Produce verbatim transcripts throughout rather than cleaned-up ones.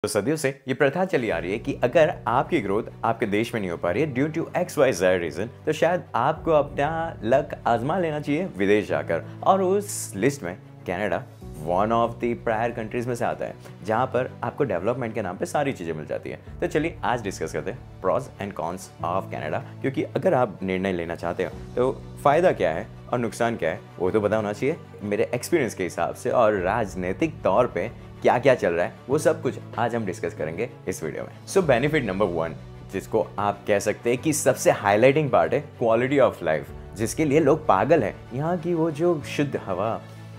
तो सदियों से ये प्रथा चली आ रही है कि अगर आपकी ग्रोथ आपके देश में नहीं हो पा रही है due to X Y Z reason, तो शायद आपको अपना लक आजमा लेना चाहिए विदेश जाकर। और उस लिस्ट में Canada one of the prior countries में से आता है, जहाँ पर आपको डेवलपमेंट के नाम पे सारी चीज़ें मिल जाती हैं। तो चलिए आज डिस्कस करते हैं pros and cons of Canada, क्योंकि अगर आप निर्णय लेना चाहते हो तो फ़ायदा क्या है और नुकसान क्या है वो तो पता होना चाहिए। मेरे एक्सपीरियंस के हिसाब से और राजनीतिक तौर पे क्या क्या चल रहा है वो सब कुछ आज हम डिस्कस करेंगे इस वीडियो में। सो बेनिफिट नंबर वन, जिसको आप कह सकते हैं कि सबसे हाईलाइटिंग पार्ट है, क्वालिटी ऑफ लाइफ, जिसके लिए लोग पागल हैं। यहाँ की वो जो शुद्ध हवा,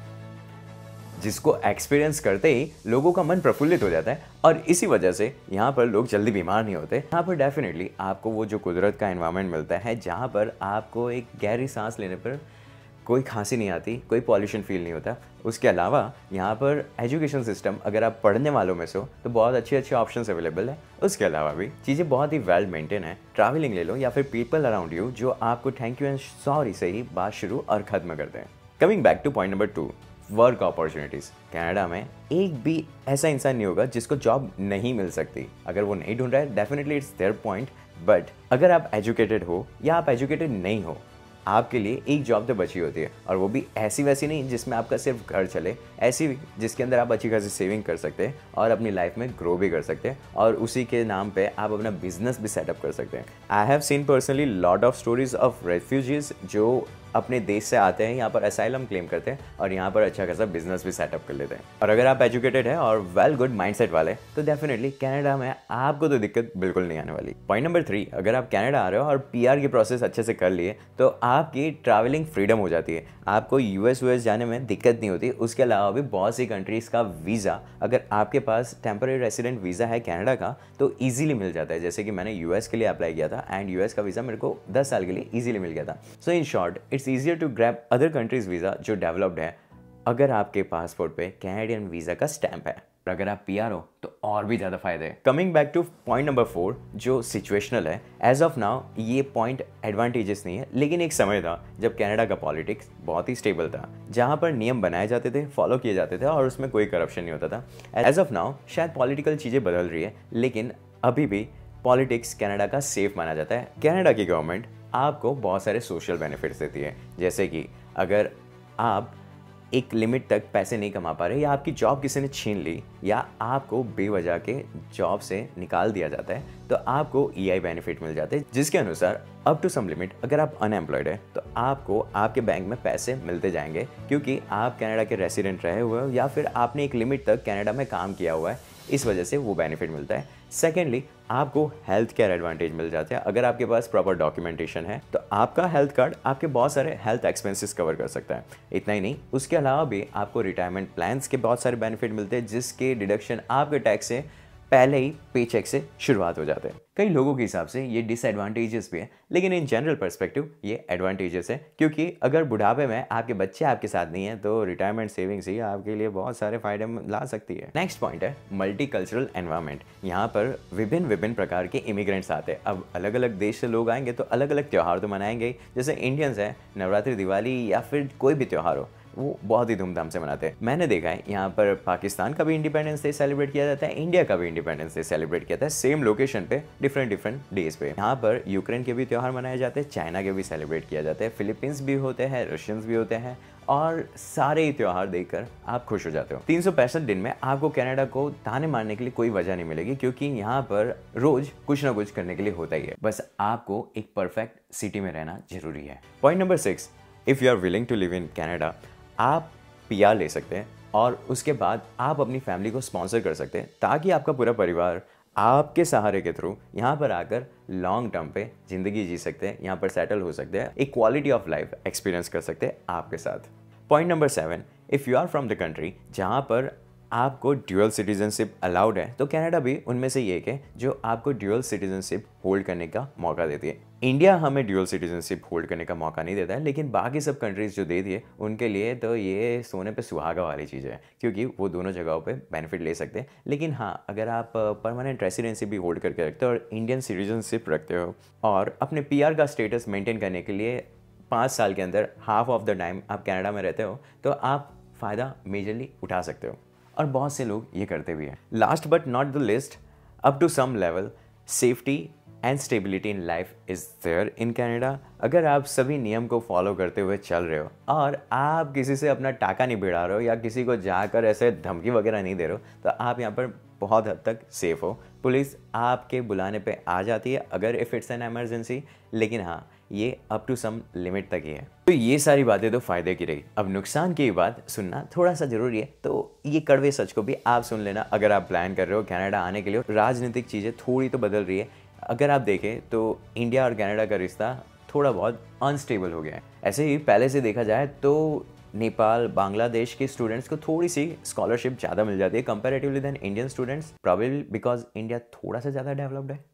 जिसको एक्सपीरियंस करते ही लोगों का मन प्रफुल्लित हो जाता है और इसी वजह से यहाँ पर लोग जल्दी बीमार नहीं होते। यहाँ पर डेफिनेटली आपको वो जो कुदरत का एनवायरनमेंट मिलता है, जहाँ पर आपको एक गहरी सांस लेने पर कोई खांसी नहीं आती, कोई पॉल्यूशन फील नहीं होता। उसके अलावा यहाँ पर एजुकेशन सिस्टम, अगर आप पढ़ने वालों में से हो तो बहुत अच्छे अच्छे ऑप्शंस अवेलेबल है। उसके अलावा भी चीज़ें बहुत ही वेल मेंटेन है। ट्रैवलिंग ले लो या फिर पीपल अराउंड यू जो आपको थैंक यू एंड सॉरी से ही बात शुरू और ख़त्म करते हैं। Coming back to point number two, work opportunities. Canada में एक भी ऐसा इंसान नहीं होगा जिसको जॉब नहीं मिल सकती। अगर वो नहीं ढूंढ रहा है, definitely it's there point. But अगर आप एजुकेटेड हो या आप एजुकेटेड नहीं हो, आपके लिए एक जॉब तो बची होती है, और वो भी ऐसी वैसी नहीं जिसमें आपका सिर्फ घर चले, ऐसी जिसके अंदर आप अच्छी खासी सेविंग कर सकते हैं और अपनी लाइफ में ग्रो भी कर सकते हैं, और उसी के नाम पे आप अपना बिजनेस भी सेटअप कर सकते हैं। I have seen personally lot of stories of refugees जो अपने देश से आते हैं, यहाँ पर असाइलम क्लेम करते हैं और यहाँ पर अच्छा खासा बिजनेस भी सेटअप कर लेते हैं। और अगर आप एजुकेटेड हैं और वेल गुड माइंडसेट वाले, तो डेफिनेटली कनाडा में आपको तो दिक्कत बिल्कुल नहीं आने वाली। पॉइंट नंबर थ्री, अगर आप कनाडा आ रहे हो और पीआर की प्रोसेस अच्छे से कर लिए तो आपकी ट्रैवलिंग फ्रीडम हो जाती है। आपको यूएस यूएस जाने में दिक्कत नहीं होती। उसके अलावा भी बहुत सी कंट्रीज़ का वीज़ा, अगर आपके पास टेम्पररी रेसिडेंट वीज़ा है कनाडा का, तो ईजिली मिल जाता है। जैसे कि मैंने यूएस के लिए अप्लाई किया था एंड यूएस का वीज़ा मेरे को दस साल के लिए ईजिली मिल गया था। So in short it's easier to grab other countries visa जो डेवलप्ड है, अगर आपके पासपोर्ट पे कैनेडियन वीज़ा का स्टैंप है। और अगर आप पीआर हो तो और भी ज़्यादा फायदे हैं। Coming back to point number four, जो सिचुएशनल है। एज ऑफ नाउ ये पॉइंट एडवांटेजेस नहीं है, लेकिन एक समय था जब कनाडा का पॉलिटिक्स बहुत ही स्टेबल था, जहाँ पर नियम बनाए जाते थे, फॉलो किए जाते थे और उसमें कोई करप्शन नहीं होता था। एज ऑफ नाउ शायद पॉलिटिकल चीज़ें बदल रही है, लेकिन अभी भी पॉलिटिक्स कनाडा का सेफ माना जाता है। कनाडा की गवर्नमेंट आपको बहुत सारे सोशल बेनिफिट्स देती है, जैसे कि अगर आप एक लिमिट तक पैसे नहीं कमा पा रहे, या आपकी जॉब किसी ने छीन ली, या आपको बेवजह के जॉब से निकाल दिया जाता है, तो आपको ईआई बेनिफिट मिल जाते हैं, जिसके अनुसार अप टू सम लिमिट अगर आप अनएम्प्लॉयड है तो आपको आपके बैंक में पैसे मिलते जाएंगे, क्योंकि आप कनाडा के रेसिडेंट रहे हुए हो या फिर आपने एक लिमिट तक कनाडा में काम किया हुआ है, इस वजह से वो बेनिफिट मिलता है। सेकेंडली, आपको हेल्थ केयर एडवांटेज मिल जाते हैं। अगर आपके पास प्रॉपर डॉक्यूमेंटेशन है तो आपका हेल्थ कार्ड आपके बहुत सारे हेल्थ एक्सपेंसेस कवर कर सकता है। इतना ही नहीं, उसके अलावा भी आपको रिटायरमेंट प्लान्स के बहुत सारे बेनिफिट मिलते हैं, जिसके डिडक्शन आपके टैक्स से पहले ही पे चेक से शुरुआत हो जाते हैं। कई लोगों के हिसाब से ये डिसएडवांटेजेस भी है, लेकिन इन जनरल पर्सपेक्टिव ये एडवांटेजेस है, क्योंकि अगर बुढ़ापे में आपके बच्चे आपके साथ नहीं है तो रिटायरमेंट सेविंग्स ही आपके लिए बहुत सारे फायदे ला सकती है। नेक्स्ट पॉइंट है मल्टी कल्चरल एनवायरनमेंट। यहाँ पर विभिन्न विभिन्न प्रकार के इमिग्रेंट्स आते हैं। अब अलग अलग देश से लोग आएंगे तो अलग अलग त्यौहार तो मनाएंगे ही। जैसे इंडियंस हैं, नवरात्रि, दिवाली या फिर कोई भी त्यौहार हो, वो बहुत ही धूमधाम से मनाते हैं। मैंने देखा है यहाँ पर पाकिस्तान का भी इंडिपेंडेंस डे सेलिब्रेट किया जाता है, इंडिया का भी इंडिपेंडेंस डे सेलिब्रेट किया जाता है, सेम लोकेशन पे डिफरेंट डिफरेंट डेज पे। यहाँ पर यूक्रेन के भी त्यौहार मनाए जाते हैं, चाइना के भी सेलिब्रेट किया जाते हैं, फिलीपींस भी होते हैं, रशियंस भी होते हैं, और सारे ही त्यौहार देखकर आप खुश हो जाते हो। तीन सौ पैंसठ दिन में आपको कनाडा को ताने मारने के लिए कोई वजह नहीं मिलेगी, क्योंकि यहाँ पर रोज कुछ ना कुछ करने के लिए होता ही है। बस आपको एक परफेक्ट सिटी में रहना जरूरी है। Point number six, if you are willing to live in Canada, आप पीआर ले सकते हैं और उसके बाद आप अपनी फैमिली को स्पॉन्सर कर सकते हैं, ताकि आपका पूरा परिवार आपके सहारे के थ्रू यहाँ पर आकर लॉन्ग टर्म पे ज़िंदगी जी सकते हैं, यहाँ पर सेटल हो सकते हैं, एक क्वालिटी ऑफ लाइफ एक्सपीरियंस कर सकते हैं आपके साथ। Point number seven, if you are from the country जहाँ पर आपको ड्यूअल सिटीजनशिप अलाउड है, तो कनाडा भी उनमें से एक है जो आपको ड्यूअल सिटीजनशिप होल्ड करने का मौका देती है। इंडिया हमें ड्यूअल सिटीजनशिप होल्ड करने का मौका नहीं देता है, लेकिन बाकी सब कंट्रीज जो दे दिए उनके लिए तो ये सोने पे सुहागा वाली चीज़ है, क्योंकि वो दोनों जगहों पे बेनिफिट ले सकते हैं। लेकिन हाँ, अगर आप परमानेंट रेसिडेंसी भी होल्ड करके रखते हो और इंडियन सिटीजनशिप रखते हो और अपने पीआर का स्टेटस मेंटेन करने के लिए पाँच साल के अंदर हाफ ऑफ द टाइम आप कनाडा में रहते हो, तो आप फ़ायदा मेजरली उठा सकते हो। और बहुत से लोग ये करते भी हैं। Last but not the least, up to some level safety and stability in life is there in Canada. अगर आप सभी नियम को फॉलो करते हुए चल रहे हो और आप किसी से अपना टाका नहीं भिड़ा रहे हो या किसी को जाकर ऐसे धमकी वगैरह नहीं दे रहे हो, तो आप यहाँ पर बहुत हद तक सेफ हो। पुलिस आपके बुलाने पे आ जाती है अगर इफ़ इट्स एन एमरजेंसी, लेकिन हाँ, ये अप टू सम लिमिट तक ही है। तो ये सारी बातें तो फ़ायदे की रही। अब नुकसान की बात सुनना थोड़ा सा ज़रूरी है, तो ये कड़वे सच को भी आप सुन लेना अगर आप प्लान कर रहे हो कनाडा आने के लिए। राजनीतिक चीज़ें थोड़ी तो बदल रही है। अगर आप देखें तो इंडिया और कनाडा का रिश्ता थोड़ा बहुत अनस्टेबल हो गया है। ऐसे ही पहले से देखा जाए तो नेपाल, बांग्लादेश के स्टूडेंट्स को थोड़ी सी स्कॉलरशिप ज़्यादा मिल जाती है comparatively than Indian students, probably because India थोड़ा सा ज़्यादा डेवलप्ड है।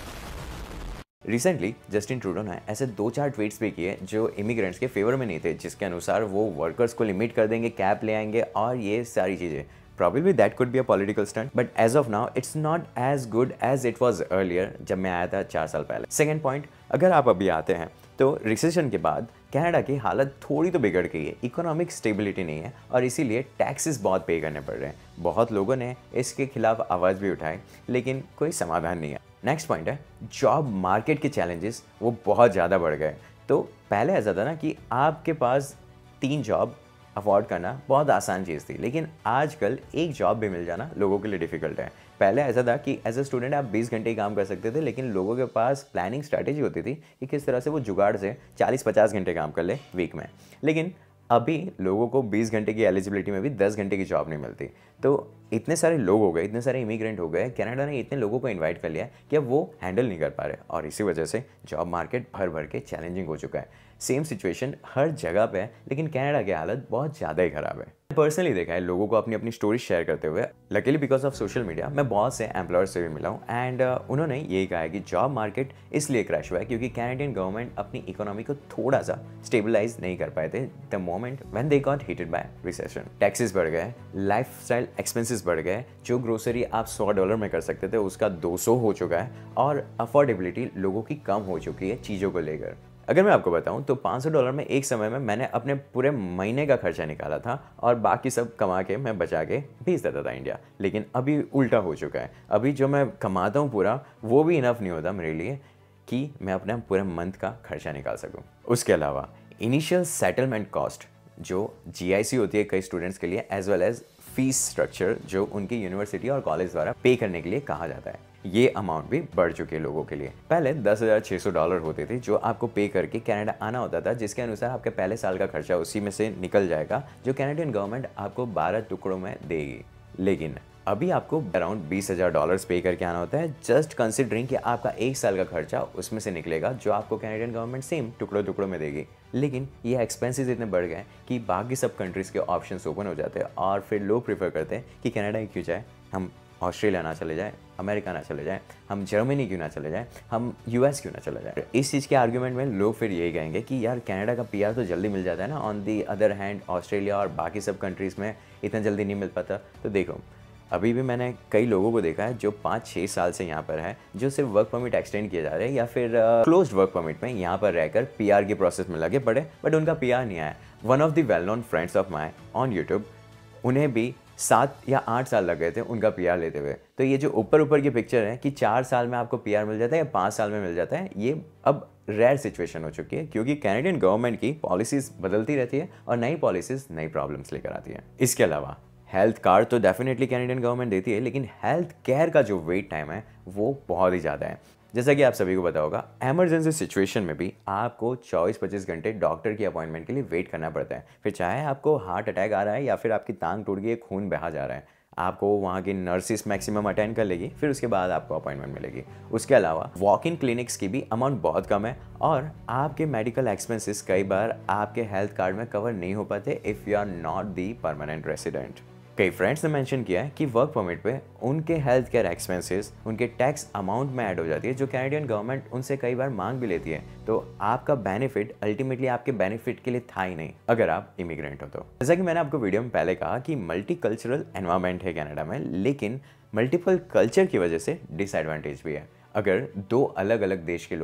रिसेंटली जस्टिन ट्रूडो ने ऐसे दो चार ट्वीट्स भी किए जो इमिग्रेंट्स के फेवर में नहीं थे, जिसके अनुसार वो वर्कर्स को लिमिट कर देंगे, कैप ले आएंगे और ये सारी चीज़ें। Probably that could be a political stunt, but as of now, it's not as good as it was earlier जब मैं आया था चार साल पहले। सेकेंड पॉइंट, अगर आप अभी आते हैं तो रिसेशन के बाद कनाडा की हालत थोड़ी तो बिगड़ गई है, इकोनॉमिक स्टेबिलिटी नहीं है और इसीलिए टैक्सेस बहुत पे करने पड़ रहे हैं। बहुत लोगों ने इसके खिलाफ आवाज़ भी उठाई, लेकिन कोई समाधान नहीं है। नेक्स्ट पॉइंट है जॉब मार्केट के चैलेंजेस, वो बहुत ज़्यादा बढ़ गए। तो पहले ऐसा था ना कि आपके पास तीन जॉब अफोर्ड करना बहुत आसान चीज़ थी, लेकिन आजकल एक जॉब भी मिल जाना लोगों के लिए डिफ़िकल्ट है। पहले ऐसा था कि एज अ स्टूडेंट आप बीस घंटे ही काम कर सकते थे, लेकिन लोगों के पास प्लानिंग स्ट्रैटेजी होती थी कि किस तरह से वो जुगाड़ से चालीस पचास घंटे काम कर ले वीक में। लेकिन अभी लोगों को बीस घंटे की एलिजिबिलिटी में भी दस घंटे की जॉब नहीं मिलती। तो इतने सारे लोग हो गए, इतने सारे इमिग्रेंट हो गए, कनाडा ने इतने लोगों को इनवाइट कर लिया कि अब वो हैंडल नहीं कर पा रहे और इसी वजह से जॉब मार्केट भर भर के चैलेंजिंग हो चुका है। सेम सिचुएशन हर जगह पे है, लेकिन कनाडा की हालत बहुत ज़्यादा ही ख़राब है। पर्सनली देखा है लोगों को अपनी अपनी स्टोरी शेयर करते हुए। Luckily because of social media मैं बहुत से एम्प्लॉयर्स से भी मिला हूँ एंड uh, उन्होंने यही कहा है कि जॉब मार्केट इसलिए क्रैश हुआ है क्योंकि कैनेडियन गवर्नमेंट अपनी इकोनॉमी को थोड़ा सा स्टेबलाइज नहीं कर पाए थे the moment when they got hitted by recession. Taxes बढ़ गए, लाइफ स्टाइल एक्सपेंसिस बढ़ गए, जो ग्रोसरी आप सौ डॉलर में कर सकते थे उसका दो सौ हो चुका है और अफोर्डेबिलिटी लोगों की कम हो चुकी है चीज़ों को लेकर। अगर मैं आपको बताऊं तो पाँच सौ डॉलर में एक समय में मैंने अपने पूरे महीने का खर्चा निकाला था और बाकी सब कमा के मैं बचा के भेज देता था इंडिया। लेकिन अभी उल्टा हो चुका है। अभी जो मैं कमाता हूं पूरा वो भी इनफ नहीं होता मेरे लिए कि मैं अपने पूरे मंथ का खर्चा निकाल सकूं। उसके अलावा इनिशियल सेटलमेंट कॉस्ट जो जी आई सी होती है कई स्टूडेंट्स के लिए, as well as fees structure जो उनकी यूनिवर्सिटी और कॉलेज द्वारा पे करने के लिए कहा जाता है, ये अमाउंट भी बढ़ चुके हैं लोगों के लिए। पहले दस हज़ार छः सौ डॉलर होते थे जो आपको पे करके कनाडा आना होता था, जिसके अनुसार आपके पहले साल का खर्चा उसी में से निकल जाएगा जो कैनेडियन गवर्नमेंट आपको बारह टुकड़ों में देगी। लेकिन अभी आपको अराउंड बीस हज़ार डॉलर्स पे करके आना होता है, जस्ट कंसिडरिंग कि आपका एक साल का खर्चा उसमें से निकलेगा जो आपको कैनेडियन गवर्नमेंट सेम टुकड़ों टुकड़ों में देगी। लेकिन ये एक्सपेंसेस इतने बढ़ गए कि बाकी सब कंट्रीज़ के ऑप्शंस ओपन हो जाते हैं और फिर लोग प्रीफर करते हैं कि कनाडा ही क्यों जाए, हम ऑस्ट्रेलिया ना चले जाए, अमेरिका ना चले जाए, हम जर्मनी क्यों ना चले जाए, हम यूएस क्यों ना चले जाए। इस चीज़ के आर्ग्यूमेंट में लोग फिर यही कहेंगे कि यार कनाडा का पीआर तो जल्दी मिल जाता है ना, on the other hand Australia और बाकी सब कंट्रीज़ में इतना जल्दी नहीं मिल पाता। तो देखो अभी भी मैंने कई लोगों को देखा है जो पाँच छः साल से यहाँ पर है, जो सिर्फ वर्क परमिट एक्सटेंड किए जा रहे हैं या फिर क्लोज्ड वर्क परमिट में यहाँ पर रहकर पीआर की प्रोसेस में लगे पड़े, बट उनका पीआर नहीं आया। One of the well known friends of my on YouTube, उन्हें भी सात या आठ साल लग गए थे उनका पीआर लेते हुए। तो ये जो ऊपर ऊपर की पिक्चर है कि चार साल में आपको पीआर मिल जाता है या पाँच साल में मिल जाता है, ये अब रेयर सिचुएशन हो चुकी है क्योंकि कैनेडियन गवर्नमेंट की पॉलिसीज़ बदलती रहती है और नई पॉलिसीज़ नई प्रॉब्लम्स लेकर आती है। इसके अलावा हेल्थ कार्ड तो डेफिनेटली कैनेडियन गवर्नमेंट देती है, लेकिन हेल्थ केयर का जो वेट टाइम है वो बहुत ही ज़्यादा है। जैसा कि आप सभी को पता होगा, एमरजेंसी सिचुएशन में भी आपको चौबीस पच्चीस घंटे डॉक्टर की अपॉइंटमेंट के लिए वेट करना पड़ता है। फिर चाहे आपको हार्ट अटैक आ रहा है या फिर आपकी टांग टूट गई, खून बहा जा रहा है, आपको वहाँ की नर्सिस मैक्सिमम अटेंड कर लेगी, फिर उसके बाद आपको अपॉइंटमेंट मिलेगी। उसके अलावा वॉक इन क्लिनिक्स की भी अमाउंट बहुत कम है और आपके मेडिकल एक्सपेंसेस कई बार आपके हेल्थ कार्ड में कवर नहीं हो पाते if you are not the permanent resident. कई फ्रेंड्स ने मेंशन किया है कि वर्क परमिट पे उनके हेल्थ केयर एक्सपेंसेस उनके टैक्स अमाउंट में ऐड हो जाती है, जो कैनेडियन गवर्नमेंट उनसे कई बार मांग भी लेती है। तो आपका बेनिफिट अल्टीमेटली आपके बेनिफिट के लिए था ही नहीं अगर आप इमिग्रेंट हो तो। जैसा कि मैंने आपको वीडियो में पहले कहा कि मल्टी कल्चरल एनवायरमेंट है कनाडा में, लेकिन मल्टीपल कल्चर की वजह से डिसएडवांटेज भी है। अगर दो अलग अलग देश के लोग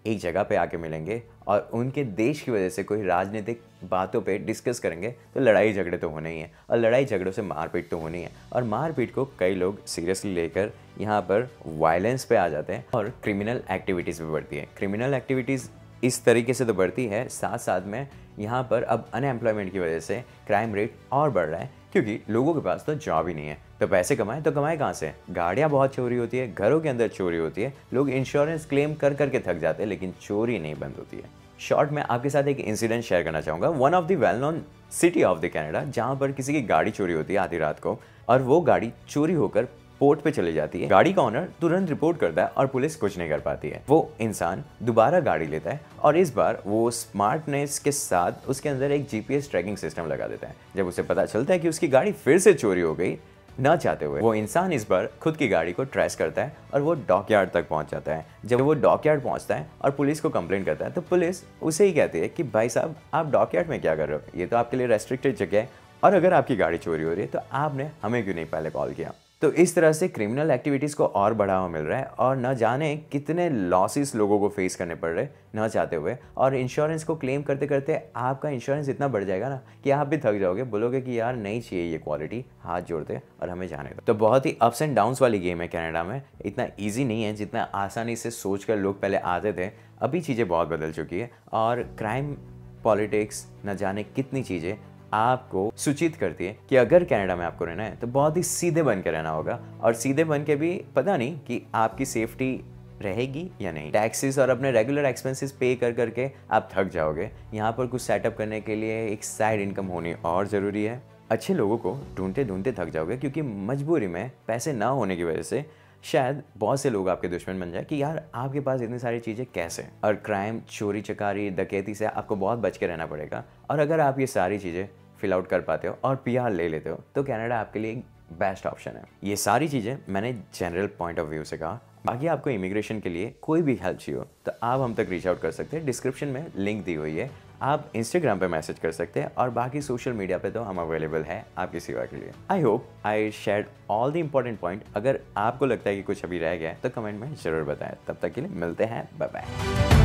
एक जगह पे आके मिलेंगे और उनके देश की वजह से कोई राजनीतिक बातों पे डिस्कस करेंगे तो लड़ाई झगड़े तो होने ही हैं और लड़ाई झगड़ों से मारपीट तो होनी है और मारपीट को कई लोग सीरियसली लेकर यहाँ पर वायलेंस पे आ जाते हैं और क्रिमिनल एक्टिविटीज़ भी बढ़ती है। क्रिमिनल एक्टिविटीज़ इस तरीके से तो बढ़ती है, साथ साथ में यहाँ पर अब अनएम्प्लॉयमेंट की वजह से क्राइम रेट और बढ़ रहा है क्योंकि लोगों के पास तो जॉब ही नहीं है, तो पैसे कमाएं तो कमाएं कहाँ से। गाड़ियाँ बहुत चोरी होती है, घरों के अंदर चोरी होती है, लोग इंश्योरेंस क्लेम कर करके थक जाते हैं लेकिन चोरी नहीं बंद होती है। शॉर्ट में आपके साथ एक इंसिडेंट शेयर करना चाहूँगा। One of the well known city of the Canada, जहाँ पर किसी की गाड़ी चोरी होती है आधी रात को और वो गाड़ी चोरी होकर पोर्ट पे चली जाती है। गाड़ी का ऑनर तुरंत रिपोर्ट करता है और पुलिस कुछ नहीं कर पाती है। वो इंसान दोबारा गाड़ी लेता है और इस बार वो स्मार्टनेस के साथ उसके अंदर एक जीपीएस ट्रैकिंग सिस्टम लगा देता है। जब उसे पता चलता है कि उसकी गाड़ी फिर से चोरी हो गई, ना चाहते हुए वो इंसान इस बार खुद की गाड़ी को ट्रेस करता है और वो डॉकयार्ड तक पहुंच जाता है। जब वो डॉकयार्ड पहुंचता है और पुलिस को कंप्लेंट करता है तो पुलिस उसे ही कहती है कि भाई साहब आप डॉकयार्ड में क्या कर रहे हो, ये तो आपके लिए रेस्ट्रिक्टेड जगह है और अगर आपकी गाड़ी चोरी हो रही है तो आपने हमें क्यों नहीं पहले कॉल किया। तो इस तरह से क्रिमिनल एक्टिविटीज़ को और बढ़ावा मिल रहा है और न जाने कितने लॉसेस लोगों को फेस करने पड़ रहे न चाहते हुए, और इंश्योरेंस को क्लेम करते करते आपका इंश्योरेंस इतना बढ़ जाएगा ना कि आप भी थक जाओगे, बोलोगे कि यार नहीं चाहिए ये क्वालिटी, हाथ जोड़ते और हमें जाने दो। तो बहुत ही अप्स एंड डाउन्स वाली गेम है कनाडा में, इतना ईजी नहीं है जितना आसानी से सोच कर लोग पहले आते थे। अभी चीज़ें बहुत बदल चुकी है और क्राइम, पॉलिटिक्स, न जाने कितनी चीज़ें आपको सूचित करती है कि अगर कनाडा में आपको रहना है तो बहुत ही सीधे बन के रहना होगा और सीधे बन के भी पता नहीं कि आपकी सेफ्टी रहेगी या नहीं। टैक्सेस और अपने रेगुलर एक्सपेंसेस पे कर करके आप थक जाओगे। यहाँ पर कुछ सेटअप करने के लिए एक साइड इनकम होनी और ज़रूरी है। अच्छे लोगों को ढूंढते ढूंढते थक जाओगे क्योंकि मजबूरी में पैसे ना होने की वजह से शायद बहुत से लोग आपके दुश्मन बन जाए कि यार आपके पास इतनी सारी चीज़ें कैसे। और क्राइम, चोरी चकारी, डकैती से आपको बहुत बच के रहना पड़ेगा। और अगर आप ये सारी चीज़ें फिल आउट कर पाते हो और पीआर ले लेते हो तो कनाडा आपके लिए एक बेस्ट ऑप्शन है। ये सारी चीज़ें मैंने जनरल पॉइंट ऑफ व्यू से कहा। बाकी आपको इमिग्रेशन के लिए कोई भी हेल्प चाहिए हो तो आप हम तक रीच आउट कर सकते हैं। डिस्क्रिप्शन में लिंक दी हुई है, आप इंस्टाग्राम पे मैसेज कर सकते हैं और बाकी सोशल मीडिया पे तो हम अवेलेबल है आपकी सेवा के लिए। I hope I shared all the important point. अगर आपको लगता है कि कुछ अभी रह गया है तो कमेंट में ज़रूर बताएं। तब तक के लिए मिलते हैं, बाय बाय।